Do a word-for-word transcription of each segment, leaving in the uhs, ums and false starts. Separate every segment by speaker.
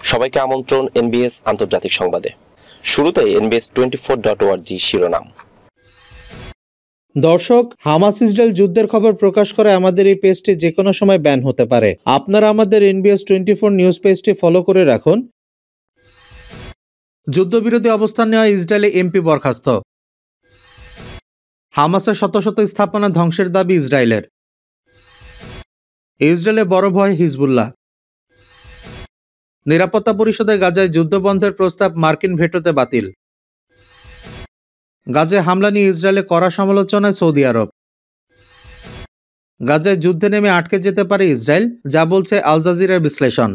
Speaker 1: সবাইকে আমন্ত্রণ এনবিএস আন্তর্জাতিক সংবাদে। শুরুতেই NBS twenty four dot org শিরোনাম।
Speaker 2: দর্শক, হামাস ইসরায়েল যুদ্ধের খবর প্রকাশ করে আমাদের এই পেজটি যে কোনো সময় ব্যান হতে পারে। আপনারা আমাদের এনবিএস টোয়েন্টি ফোর নিউজ পেজটি ফলো করে রাখুন। যুদ্ধবিরোধী অবস্থান নেওয়া ইসরায়েলে এমপি বরখাস্ত। হামাসের শত শত স্থাপনা ধ্বংসের দাবি ইসরায়েলের। ইসরায়েলে বড় ভয় হিজবুল্লাহ। নিরাপত্তা পরিষদে গাজায় যুদ্ধবন্ধের প্রস্তাব মার্কিন ভেটোতে বাতিল। গাজায় হামলা নিয়ে ইসরায়েলে কড়া সমালোচনায় সৌদি আরব। গাজায় যুদ্ধে নেমে আটকে যেতে পারে ইসরায়েল, যা বলছে আল জাজিরার বিশ্লেষণ।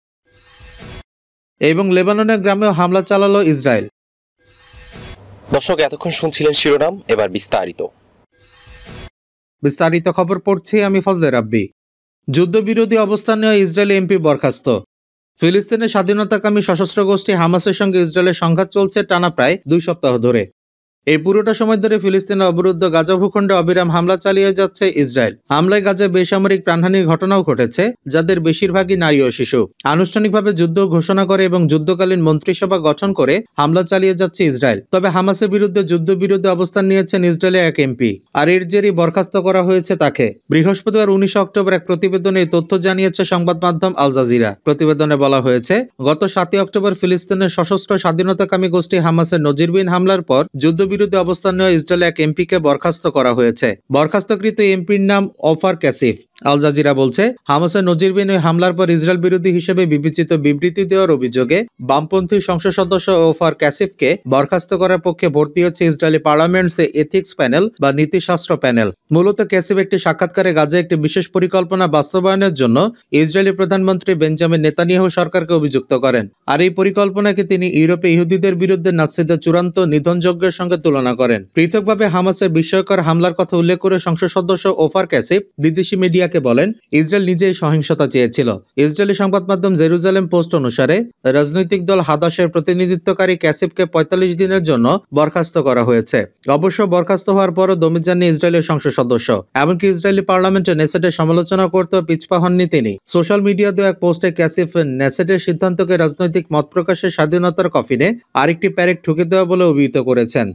Speaker 2: এবং লেবাননের গ্রামেও হামলা চালালো ইসরায়েল।
Speaker 1: দর্শক, এতক্ষণ শুনছিলেন শিরোনাম, এবার বিস্তারিত
Speaker 2: বিস্তারিত খবর পড়ছি আমি ফজলে রাব্বি। যুদ্ধবিরোধী অবস্থান নেওয়া ইসরায়েল এমপি বরখাস্ত। ফিলিস্তিনের স্বাধীনতাকামী সশস্ত্র গোষ্ঠী হামাসের সঙ্গে ইসরায়েলের সংঘাত চলছে টানা প্রায় দুই সপ্তাহ ধরে। এই পুরোটা সময় ধরে ফিলিস্তিনের অবরুদ্ধ গাজা ভূখণ্ডে অবিরাম হামলা চালিয়ে যাচ্ছে ইসরায়েল। হামলায় গাজায় বেসামরিক প্রাণহানির ঘটনাও ঘটেছে, যাদের বেশিরভাগই নারী ও শিশু। আনুষ্ঠানিকভাবে যুদ্ধ ঘোষণা করে এবং যুদ্ধকালীন মন্ত্রিসভা গঠন করে হামলা চালিয়ে যাচ্ছে ইসরায়েল। তবে হামাসের বিরুদ্ধে যুদ্ধবিরোধী অবস্থান নিয়েছেন ইসরায়েলের এক এমপি, আর এর জেরেই বরখাস্ত করা হয়েছে তাকে। বৃহস্পতিবার উনিশে অক্টোবর এক প্রতিবেদনে এই তথ্য জানিয়েছে সংবাদ মাধ্যম আল জাজিরা। প্রতিবেদনে বলা হয়েছে, গত সাতই অক্টোবর ফিলিস্তিনের সশস্ত্র স্বাধীনতাকামী গোষ্ঠী হামাসের নজিরবিহীন হামলার পর যুদ্ধ বিরুদ্ধে অবস্থান নেওয়া ইসরায়েলের এক এমপিকে বরখাস্ত করা হয়েছে। বরখাস্তকৃত এমপির নাম ওফার ক্যাসিফ। আল জাজিরা বলছে, হামাসের নজিরবিহীন ওই হামলার পর ইসরায়েল বিরোধী হিসেবে বিবেচিত বিবৃতি দেওয়ার অভিযোগে বামপন্থী সংসদ সদস্য ওফার ক্যাসিফকে বরখাস্ত করার পক্ষে ভোট দিয়েছে ইসরায়েলি পার্লামেন্টসে এথিক্স প্যানেল বা নীতিশাস্ত্র প্যানেল। মূলত ক্যাসিফ একটি সাক্ষাৎকারে গাজায় একটি বিশেষ পরিকল্পনা বাস্তবায়নের জন্য ইসরায়েলি প্রধানমন্ত্রী বেঞ্জামিন নেতানিয়াহু সরকারকে অভিযুক্ত করেন। আর এই পরিকল্পনাকে তিনি ইউরোপে ইহুদিদের বিরুদ্ধে নাৎসিদের চূড়ান্ত নিধনযজ্ঞের সঙ্গে তুলনা করেন। পৃথকভাবে হামাসের বিস্ময়কর হামলার কথা উল্লেখ করে সংসদ সদস্য ওফার ক্যাসিফ বিদেশি মিডিয়াকে বলেন, ইসরায়েল নিজেই সহিংসতা চেয়েছিল। ইসরায়েলি সংবাদ মাধ্যম জেরুজালেম পোস্ট অনুসারে রাজনৈতিক দল হাদাসের প্রতিনিধিত্বকারী ক্যাসিফকে পঁয়তাল্লিশ দিনের জন্য বরখাস্ত করা হয়েছে। অবশ্য বরখাস্ত হওয়ার পরও দমিত যাননি ইসরায়েলের সংসদ সদস্য। এমনকি ইসরায়েলি পার্লামেন্টে নেসেটের সমালোচনা করতেও পিছপা হননি তিনি। সোশ্যাল মিডিয়া দেওয়া এক পোস্টে ক্যাসিফ নেসেটের সিদ্ধান্তকে রাজনৈতিক মত প্রকাশের স্বাধীনতার কফিনে আরেকটি প্যারেক ঠুকে দেওয়া বলে অভিহিত করেছেন।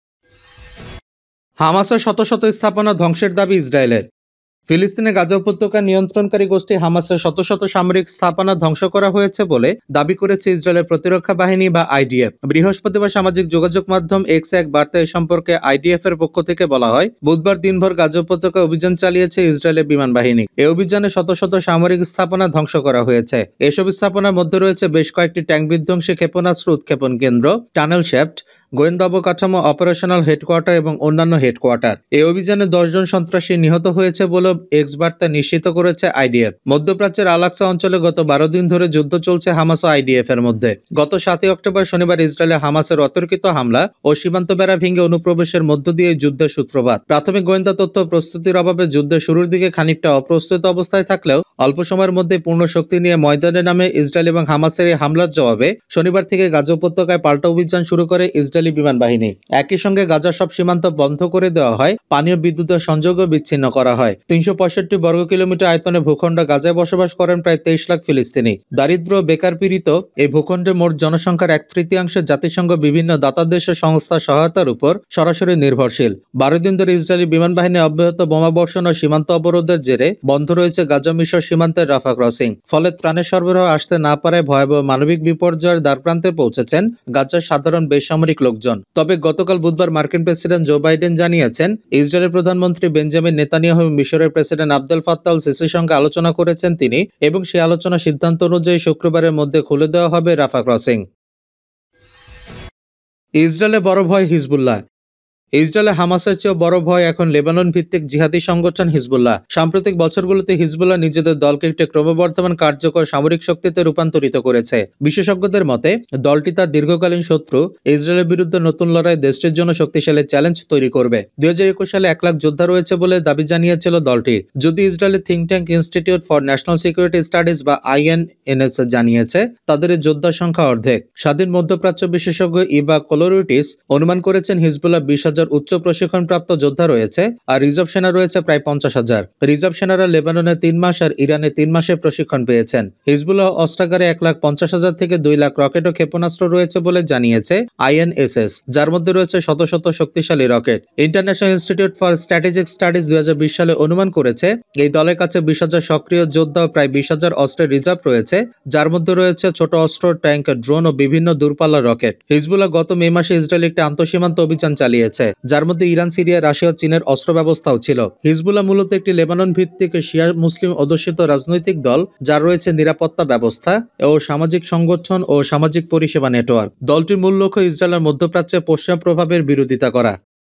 Speaker 2: হামাসের শত শত স্থাপনা ধ্বংসের দাবি ইসরায়েলের। ফিলিস্তিনে গাজা উপত্যকা নিয়ন্ত্রণকারী গোষ্ঠী হামাসের শত শত সামরিক স্থাপনা ধ্বংস করা হয়েছে বলে দাবি করেছে ইসরায়েলের প্রতিরক্ষা বাহিনী বা আইডিএফ। বৃহস্পতিবার সামাজিক যোগাযোগ মাধ্যম এক্স এক বার্তা এ সম্পর্কে আইডিএফ এর পক্ষ থেকে বলা হয়, বুধবার দিনভর গাজা উপত্যকায় অভিযান চালিয়েছে ইসরায়েলের বিমান বাহিনী। এই অভিযানে শত শত সামরিক স্থাপনা ধ্বংস করা হয়েছে। এসব স্থাপনার মধ্যে রয়েছে বেশ কয়েকটি ট্যাঙ্ক বিধ্বংসী ক্ষেপণাস্ত্র উৎক্ষেপণ কেন্দ্র, টানেল শ্যাফট, গোয়েন্দা অবকাঠামো, অপারেশনাল হেডকোয়ার্টার এবং অন্যান্য হেডকোয়ার্টার। এই অভিযানে দশ জন সন্ত্রাসী নিহত হয়েছে বলে এক্স বার্তা নিশ্চিত করেছে আইডিএফ। মধ্যপ্রাচ্যের আল-আকসা অঞ্চলে গত বারো দিন ধরে যুদ্ধ চলছে হামাস ও আইডিএফ এর মধ্যে। গত সাতই অক্টোবর শনিবার ইসরায়েলে হামাসের অতর্কিত হামলা ও সীমান্ত বেড়া ভেঙে অনুপ্রবেশের মধ্য দিয়ে যুদ্ধের সূত্রপাত। প্রাথমিক গোয়েন্দা তথ্য প্রস্তুতির অভাবে যুদ্ধের শুরুর দিকে খানিকটা অপ্রস্তুত অবস্থায় থাকলেও অল্প সময়ের মধ্যে পূর্ণ শক্তি নিয়ে ময়দানে নামে ইসরায়েল এবং হামাসের এই হামলার জবাবে শনিবার থেকে গাজা উপত্যকায় পাল্টা অভিযান শুরু করে ইসরায়েলি বিমান বাহিনী। একই সঙ্গে গাজার সব সীমান্ত বন্ধ করে দেওয়া হয়, পানীয় বিদ্যুতের সংযোগও বিচ্ছিন্ন করা হয়। তিনশো পঁয়ষট্টি বর্গ কিলোমিটার আয়তনে ভূখণ্ড গাজায় বসবাস করেন প্রায় তেইশ লাখ ফিলিস্তিনি। দারিদ্র বেকার পীড়িত এই ভূখণ্ডে মোট জনসংখ্যার এক তৃতীয়াংশ জাতিসংঘ বিভিন্ন দাতা দেশের সংস্থার সহায়তার উপর সরাসরি নির্ভরশীল। বারো দিন ধরে ইসরায়েলি বিমান বাহিনী অব্যাহত বোমাবর্ষণ ও সীমান্ত অবরোধের জেরে বন্ধ রয়েছে গাজা মিশর সীমান্তের রাফা ক্রসিং। ফলে ত্রাণের সরবরাহ আসতে না পারায় ভয়াবহ মানবিক বিপর্যয়ের দ্বারপ্রান্তে পৌঁছেছেন গাজার সাধারণ বেসামরিক লোকজন। তবে গতকাল বুধবার মার্কিন প্রেসিডেন্ট জো বাইডেন জানিয়েছেন, ইসরায়েলের প্রধানমন্ত্রী বেঞ্জামিন নেতানিয়াহু এবং মিশরের প্রেসিডেন্ট আবদেল ফাত্তাহ আল সিসির সঙ্গে আলোচনা করেছেন তিনি, এবং সেই আলোচনা সিদ্ধান্ত অনুযায়ী শুক্রবারের মধ্যে খুলে দেওয়া হবে রাফা ক্রসিং। ইসরায়েলে বড় ভয় হিজবুল্লাহ। ইসরায়েলে হামাসের চেয়েও বড় ভয় এখন লেবানন ভিত্তিক জিহাদি সংগঠন হিজবুল্লাহ। সাম্প্রতিক বছরগুলোতে হিজবুল্লাহ নিজেদের দলকে একটি ক্রমবর্ধমান কার্যকর সামরিক শক্তিতে রূপান্তরিত করেছে। বিশেষজ্ঞদের মতে দলটি তার দীর্ঘকালীন শত্রু ইসরায়েলের বিরুদ্ধে নতুন লড়াই দেশটির জন্য শক্তিশালী চ্যালেঞ্জ তৈরি করবে। দুই হাজার একুশ সালে এক লাখ যোদ্ধা রয়েছে বলে দাবি জানিয়েছিল দলটি। যদি ইসরায়েলের think tank institute for national security studies বা আইএনএনএস জানিয়েছে তাদের যোদ্ধার সংখ্যা অর্ধেক। স্বাধীন মধ্যপ্রাচ্য বিশেষজ্ঞ ইভা কোলোরিটিস অনুমান করেছেন হিজবুল্লাহ বিশ হাজার হাজার উচ্চ প্রশিক্ষণপ্রাপ্ত যোদ্ধা রয়েছে আর রিজার্ভ সেনা রয়েছে প্রায় পঞ্চাশ হাজার। রিজার্ভ সেনারা লেবাননে তিন মাস আর ইরানে তিন মাসের প্রশিক্ষণ পেয়েছেন। হিজবুল্লাহ অস্ত্রাগারে এক লাখ পঞ্চাশ হাজার থেকে দুই লাখ রকেট ও ক্ষেপণাস্ত্র রয়েছে বলে জানিয়েছে আই এন এস এস, যার মধ্যে রয়েছে শত শত শক্তিশালী rocket. International institute for strategic studies দুই হাজার বিশ সালে অনুমান করেছে এই দলের কাছে বিশ হাজার সক্রিয় যোদ্ধা ও প্রায় বিশ হাজার অস্ত্রের রিজার্ভ রয়েছে, যার মধ্যে রয়েছে ছোট অস্ত্র, ট্যাঙ্ক, ড্রোন ও বিভিন্ন দূরপাল্লার রকেট। হিজবুল্লাহ গত মে মাসে ইসরায়েলে একটি আন্তঃসীমান্ত অভিযান চালিয়েছে, যার মধ্যে ইরান, সিরিয়া, রাশিয়া ও চীনের অস্ত্র ব্যবস্থাও ছিল। হিজবুল্লাহ মূলত একটি লেবানন ভিত্তিক শিয়া মুসলিম অধ্যুষিত রাজনৈতিক দল, যার রয়েছে নিরাপত্তা ব্যবস্থা ও সামাজিক সংগঠন ও সামাজিক পরিষেবা নেটওয়ার্ক। দলটির মূল লক্ষ্য ইসরায়েলের মধ্যপ্রাচ্যে পশ্চিমা প্রভাবের বিরোধিতা করা।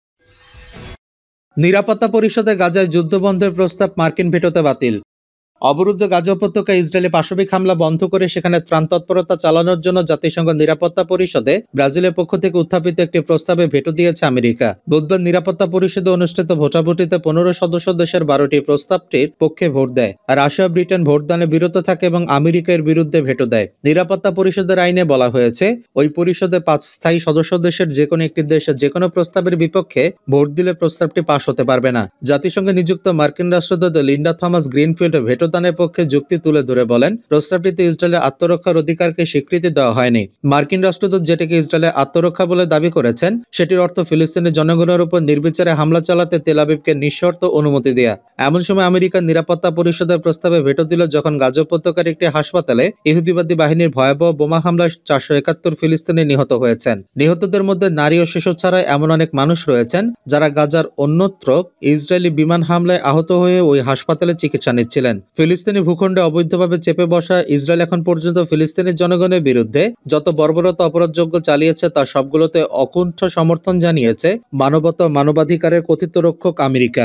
Speaker 2: নিরাপত্তা পরিষদে গাজায় যুদ্ধবন্ধের প্রস্তাব মার্কিন ভেটোতে বাতিল। অবরুদ্ধ গাজা উপত্যকায় ইসরায়েলি পাশবিক হামলা বন্ধ করে সেখানে ত্রাণ তৎপরতা চালানোর জন্য জাতিসংঘ নিরাপত্তা পরিষদে ব্রাজিলের পক্ষ থেকে উত্থাপিত একটি প্রস্তাবে ভেটো দিয়েছে আমেরিকা। বুধবার নিরাপত্তা পরিষদে অনুষ্ঠিত ভোটাভুটিতে পনেরো সদস্য দেশের বারোটি প্রস্তাবটির পক্ষে ভোট দেয়, আর রাশিয়া, ব্রিটেন ভোটদানে বিরত থাকে এবং আমেরিকা এর বিরুদ্ধে ভেটো দেয়। নিরাপত্তা পরিষদের আইনে বলা হয়েছে ওই পরিষদে পাঁচ স্থায়ী সদস্য দেশের যে কোনো একটি দেশের যে কোনো প্রস্তাবের বিপক্ষে ভোট দিলে প্রস্তাবটি পাশ হতে পারবে না। জাতিসংঘে নিযুক্ত মার্কিন রাষ্ট্রদূত লিন্ডা থমাস গ্রিনফিল্ড ভেটো দানের পক্ষে যুক্তি তুলে ধরে বলেন, প্রস্তাবটিতে ইসরায়েলের আত্মরক্ষার অধিকারকে স্বীকৃতি দেওয়া হয়নি। মার্কিন রাষ্ট্রদূত যেটিকে ইসরায়েলের আত্মরক্ষা বলে দাবি করেছেন, সেটির অর্থ ফিলিস্তিনি জনগণের উপর নির্বিচারে হামলা চালাতে তেল আবিবকে নিঃশর্ত অনুমতি দেয়া। এমন সময় আমেরিকার নিরাপত্তা পরিষদের প্রস্তাবে ভেটো দিল যখন গাজা উপত্যকার একটি হাসপাতালে ইহুদিবাদী বাহিনীর ভয়াবহ বোমা হামলায় চারশো একাত্তর ফিলিস্তিনি নিহত হয়েছেন। নিহতদের মধ্যে নারী ও শিশু ছাড়া এমন অনেক মানুষ রয়েছেন যারা গাজার অন্যত্র ইসরায়েলি বিমান হামলায় আহত হয়ে ওই হাসপাতালে চিকিৎসা নিচ্ছিলেন। ফিলিস্তিনি ভূখণ্ডে অবৈধভাবে চেপে বসা ইসরায়েল এখন পর্যন্ত ফিলিস্তিনি জনগণের বিরুদ্ধে যত বর্বরতা অপরাধযোগ্য চালিয়েছে তার সবগুলোতে অকুণ্ঠ সমর্থন জানিয়েছে মানবতা ও মানবাধিকারের কথিত রক্ষক আমেরিকা।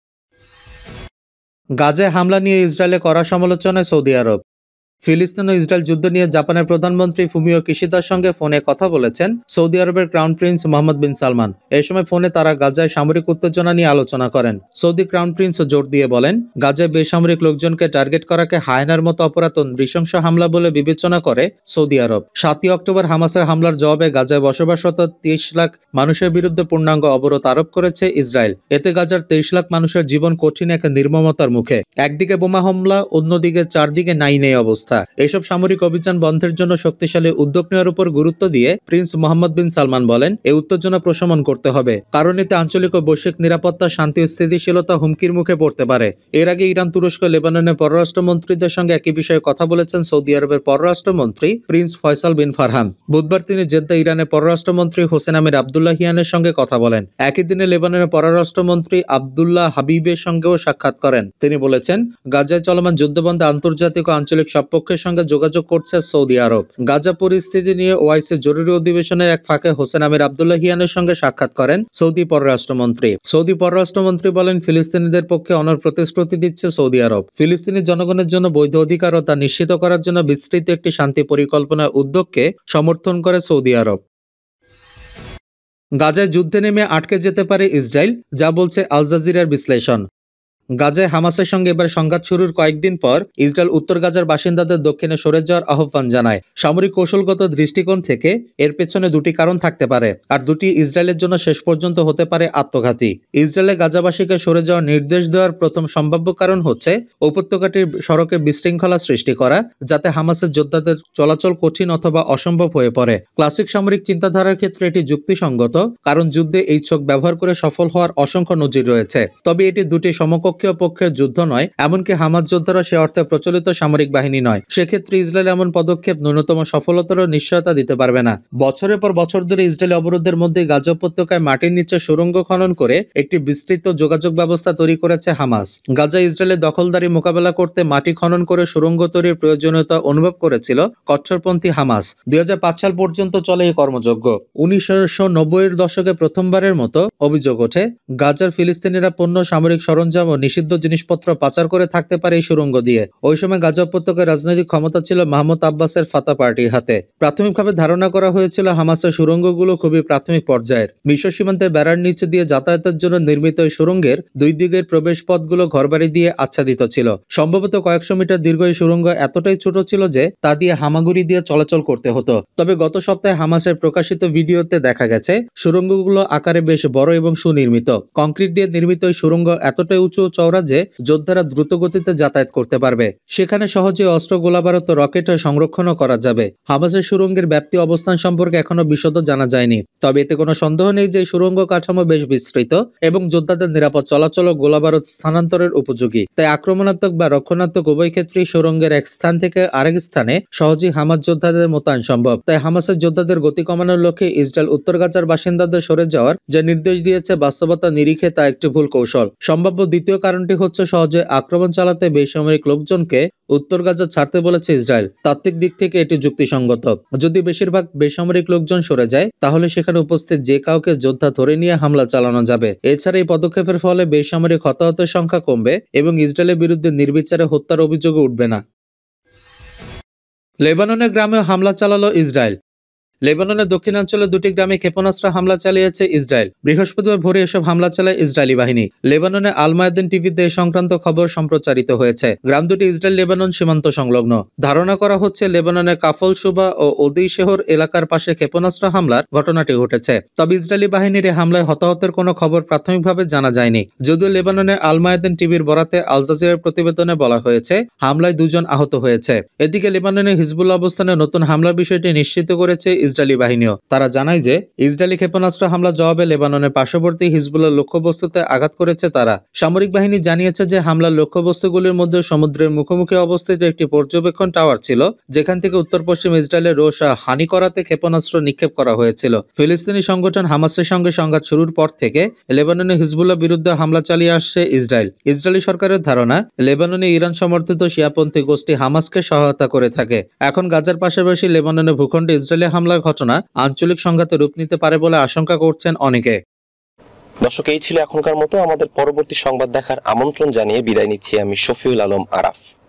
Speaker 2: গাজায় হামলা নিয়ে ইসরায়েলে কড়া সমালোচনায় সৌদি আরব। ফিলিস্তিন ও ইসরায়েল যুদ্ধ নিয়ে জাপানের প্রধানমন্ত্রী ফুমিও কিশিদার সঙ্গে ফোনে কথা বলেছেন সৌদি আরবের crown prince Mohammed bin Salman. এই সময় ফোনে তারা গাজায় সামরিক উত্তেজনা নিয়ে আলোচনা করেন। সৌদি ক্রাউন প্রিন্স জোর দিয়ে বলেন, গাজায় বেসামরিক লোকজনকে টার্গেট করাকে হায়নার মতো অপরাধ ও নৃশংস হামলা বলে বিবেচনা করে সৌদি আরব। সাতই অক্টোবর হামাসের হামলার জবাবে গাজায় বসবাসরত তেইশ লাখ মানুষের বিরুদ্ধে পূর্ণাঙ্গ অবরোধ আরোপ করেছে ইসরায়েল। এতে গাজার তেইশ লাখ মানুষের জীবন কঠিন এক নির্মমতার মুখে। একদিকে বোমা হামলা, অন্যদিকে চারদিকে নাই নেই অবস্থা। এসব সামরিক অভিযান বন্ধের জন্য শক্তিশালী উদ্যোগ নেওয়ার উপর গুরুত্ব দিয়ে প্রিন্স মোহাম্মদ বিন সালমান বলেন, এই উত্তেজনা প্রশমন করতে হবে, কারণ এতে আঞ্চলিক ও বৈশ্বিক নিরাপত্তা, শান্তি ও স্থিতিশীলতা হুমকির মুখে পড়তে পারে। এর আগে ইরান, তুরস্ক, লেবাননের পররাষ্ট্রমন্ত্রীদের সঙ্গে একই বিষয়ে কথা বলেছেন সৌদি আরবের পররাষ্ট্রমন্ত্রী প্রিন্স ফয়সাল বিন ফারহান। বুধবার তিনি জেদ্দা ইরানের পররাষ্ট্রমন্ত্রী হোসেন আমির আবদুল্লাহিয়ানের সঙ্গে কথা বলেন। একই দিনে লেবাননের পররাষ্ট্রমন্ত্রী আবদুল্লাহ হাবিবের সঙ্গেও সাক্ষাৎ করেন। তিনি বলেছেন, গাজায় চলমান যুদ্ধবন্ধে আন্তর্জাতিক ও আঞ্চলিক সব পক্ষের সঙ্গে যোগাযোগ করছে সৌদি আরব। গাজা পরিস্থিতি নিয়ে ওআইসি জরুরি অধিবেশনের এক ফাঁকে হোসেন আমির আবদুল্লাহিয়ানের সঙ্গে সাক্ষাৎ করেন সৌদি পররাষ্ট্রমন্ত্রী। সৌদি পররাষ্ট্রমন্ত্রী বলেন, ফিলিস্তিনিদের পক্ষে অনড় প্রতিশ্রুতি দিচ্ছে সৌদি আরব। ফিলিস্তিনি জনগণের জন্য বৈধ অধিকার ও তা নিশ্চিত করার জন্য বিস্তৃত একটি শান্তি পরিকল্পনার উদ্যোগকে সমর্থন করে সৌদি আরব। গাজায় যুদ্ধে নেমে আটকে যেতে পারে ইসরায়েল, যা বলছে আল জাজিরার বিশ্লেষণ। গাজায় হামাসের সঙ্গে এবার সংঘাত শুরুর কয়েকদিন পর ইসরায়েল উত্তর গাজার বাসিন্দাদের দক্ষিণে সরে যাওয়ার আহ্বান জানায়। সামরিক কৌশলগত দৃষ্টিকোণ থেকে এর পেছনে দুটি কারণ থাকতে পারে, আর দুটি ইসরায়েলের জন্য শেষ পর্যন্ত হতে পারে আত্মঘাতী। ইসরায়েলে গাজাবাসীকে সরে যাওয়ার নির্দেশ দেওয়ার প্রথম সম্ভাব্য কারণ হচ্ছে উপত্যকাটির সড়কে বিশৃঙ্খলা সৃষ্টি করা, যাতে হামাসের যোদ্ধাদের চলাচল কঠিন অথবা অসম্ভব হয়ে পড়ে। ক্লাসিক সামরিক চিন্তাধারার ক্ষেত্রে এটি যুক্তিসঙ্গত, কারণ যুদ্ধে এই ছক ব্যবহার করে সফল হওয়ার অসংখ্য নজির রয়েছে। তবে এটি দুটি সমকক্ষ পক্ষের যুদ্ধ নয়, এমনকি হামাস যোদ্ধারা সে অর্থে প্রচলিত সামরিক বাহিনী নয়। সেক্ষেত্রে ইসরায়েল এমন পদক্ষেপ ন্যূনতম সফলতারও নিশ্চয়তা দিতে পারবে না। বছরের পর বছর ধরে ইসরায়েলি অবরোধের মধ্যে গাজা উপত্যকায় মাটির নিচে সুড়ঙ্গ খনন করে একটি বিস্তৃত যোগাযোগ ব্যবস্থা তৈরি করেছে হামাস। গাজা ইসরায়েলের দখলদারি মোকাবেলা করতে মাটি খনন করে সুড়ঙ্গ তৈরির প্রয়োজনীয়তা অনুভব করেছিল কট্টরপন্থী হামাস। দুই হাজার পাঁচ সাল পর্যন্ত চলে এই কর্মযজ্ঞ। উনিশশো নব্বই এর দশকে প্রথমবারের মতো অভিযোগ ওঠে গাজার ফিলিস্তিনিরা পণ্য, সামরিক সরঞ্জাম ও নিষিদ্ধ জিনিসপত্র পাচার করে থাকতে পারে এই সুড়ঙ্গ দিয়ে। ওই সময় গাজা উপত্যকায় রাজনৈতিক ক্ষমতা ছিল মাহমুদ আব্বাসের ফাতা পার্টির হাতে। প্রাথমিকভাবে ধারণা করা হয়েছিল হামাসের সুড়ঙ্গগুলো খুবই প্রাথমিক পর্যায়ের। মিশর সীমান্তের বেড়ার নিচে দিয়ে যাতায়াতের জন্য নির্মিত এই সুড়ঙ্গের দুই দিকের প্রবেশ পথগুলো ঘরবাড়ি দিয়ে আচ্ছাদিত ছিল। সম্ভবত কয়েকশো মিটার দীর্ঘ এই সুড়ঙ্গ এতটাই ছোট ছিল যে তা দিয়ে হামাগুড়ি দিয়ে চলাচল করতে হতো। তবে গত সপ্তাহে হামাসের প্রকাশিত ভিডিওতে দেখা গেছে সুড়ঙ্গগুলো আকারে বেশ বড় এবং সুনির্মিত। কংক্রিট দিয়ে নির্মিত এই সুড়ঙ্গ এতটাই উঁচু ও চওড়া যে যোদ্ধারা দ্রুত গতিতে যাতায়াত করতে পারবে। সেখানে সহজে অস্ত্র, গোলাবারুদ ও রকেট সংরক্ষণও করা যাবে। হামাসের সুড়ঙ্গের ব্যাপ্তি অবস্থান সম্পর্কে এখনো বিশদ জানা যায়নি। তবে এতে কোনো সন্দেহ নেই যে সুড়ঙ্গ কাঠামো বেশ বিস্তৃত এবং যোদ্ধাদের নিরাপদ চলাচল ও গোলাবারুদ স্থানান্তরের উপযোগী। তাই আক্রমণাত্মক বা রক্ষণাত্মক উভয় ক্ষেত্রেই সুড়ঙ্গের এক স্থান থেকে আরেক স্থানে সহজেই হামাস যোদ্ধাদের মোতায়েন সম্ভব। তাই হামাসের যোদ্ধাদের গতি কমানোর লক্ষ্যে ইসরায়েল উত্তর গাজার বাসিন্দাদের সরে যাওয়ার যে নির্দেশ দিয়েছে বাস্তবতা নিরিখে তা একটি ভুল কৌশল। সম্ভাব্য দ্বিতীয় কারণটি হচ্ছে সহজে আক্রমণ চালাতে বেসামরিক লোকজনকে উত্তর গাজা ছাড়তে বলেছে ইসরায়েল। তাত্ত্বিক দিক থেকে এটি যুক্তিসঙ্গত। যদি বেশিরভাগ বেসামরিক লোকজন সরে যায় তাহলে সেখানে উপস্থিত যে কাউকে যোদ্ধা ধরে নিয়ে হামলা চালানো যাবে। এছাড়া এই পদক্ষেপের ফলে বেসামরিক হতাহতের সংখ্যা কমবে এবং ইসরায়েলের বিরুদ্ধে নির্বিচারে হত্যার অভিযোগও উঠবে না। লেবাননের গ্রামেও হামলা চালালো ইসরায়েল। লেবাননের দক্ষিণাঞ্চলের দুটি গ্রামে ক্ষেপণাস্ত্র হামলা চালিয়েছে ইসরায়েল। বৃহস্পতিবার ভোরে এসব হামলা চালায় ইসরায়েলি বাহিনী। লেবাননের আল মায়াদিন টিভিতে এ সংক্রান্ত খবর সম্প্রচারিত হয়েছে। গ্রাম দুটি ইসরায়েল লেবানন সীমান্ত সংলগ্ন। ধারণা করা হচ্ছে লেবাননের কাফল সুবা ও ওদি শহর এলাকার পাশে ক্ষেপণাস্ত্র হামলার ঘটনাটি ঘটেছে। তবে ইসরায়েলি বাহিনীর এই হামলায় হতাহতের কোনো খবর প্রাথমিকভাবে জানা যায়নি। যদিও লেবাননের আল মায়াদিন টিভির বরাতে আল জাজিরার প্রতিবেদনে বলা হয়েছে হামলায় দুজন আহত হয়েছে। এদিকে লেবাননের হিজবুল্লাহ অবস্থানে নতুন হামলার বিষয়টি নিশ্চিত করেছে ইসরায়েলি বাহিনীও। তারা জানায় যে ইসরায়েলি ক্ষেপণাস্ত্র হামলা জবাবে লেবাননের পার্শ্ববর্তী হিজবুল্লাহ লক্ষ্যবস্তুতে আঘাত করেছে তারা। সামরিক বাহিনী জানিয়েছে যে হামলার লক্ষ্যবস্তুগুলির মধ্যে সমুদ্রের মুখোমুখি অবস্থিত একটি পর্যবেক্ষণ টাওয়ার ছিল, যেখান থেকে উত্তর পশ্চিম ইসরায়েলের রোশ হানি করাতে ক্ষেপণাস্ত্র নিক্ষেপ করা হয়েছিল। ফিলিস্তিনি সংগঠন হামাসের সঙ্গে সংঘাত শুরুর পর থেকে লেবাননে হিজবুল্লাহ বিরুদ্ধে হামলা চালিয়ে আসছে ইসরায়েল। ইসরায়েলি সরকারের ধারণা লেবাননে ইরান সমর্থিত শিয়াপন্থী গোষ্ঠী হামাসকে সহায়তা করে থাকে। এখন গাজার পাশাপাশি লেবাননের ভূখণ্ডে ইসরায়েলি হামলার ঘটনা আঞ্চলিক সংঘাতে রূপ নিতে পারে বলে আশঙ্কা করছেন অনেকে।
Speaker 1: দর্শক, এই ছিল এখনকার মতো। আমাদের পরবর্তী সংবাদ দেখার আমন্ত্রণ জানিয়ে বিদায় নিচ্ছি আমি শফিউল আলম আরাফ।